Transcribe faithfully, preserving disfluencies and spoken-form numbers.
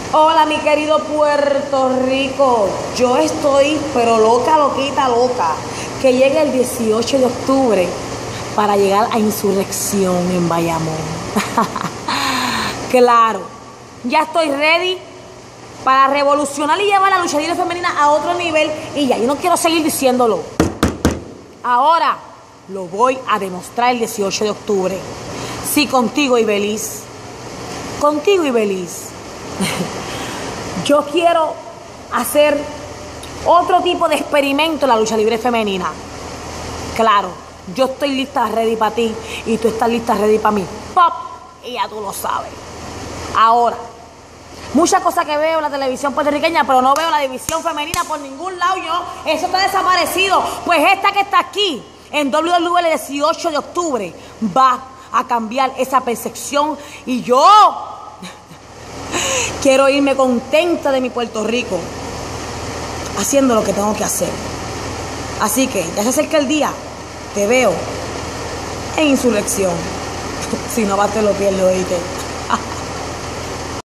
Hola, mi querido Puerto Rico. Yo estoy, pero loca, loquita, loca, que llegue el dieciocho de octubre para llegar a Insurrección en Bayamón. Claro, ya estoy ready para revolucionar y llevar la lucha libre femenina a otro nivel. Y ya, yo no quiero seguir diciéndolo. Ahora lo voy a demostrar el dieciocho de octubre. Sí, contigo, Ibeliz. Contigo, Ibeliz. Yo quiero hacer otro tipo de experimento en la lucha libre femenina. Claro, yo estoy lista, ready para ti, y tú estás lista, ready para mí. ¡Pop! Y ya tú lo sabes. Ahora, muchas cosas que veo en la televisión puertorriqueña, pero no veo la división femenina por ningún lado. Yo, eso está desaparecido. Pues esta que está aquí, en doble u doble u E el dieciocho de octubre, va a cambiar esa percepción. Y yo quiero irme contenta de mi Puerto Rico, haciendo lo que tengo que hacer. Así que ya se acerca el día. Te veo en Insurrección. Si no vas, te lo pierdes, oíste.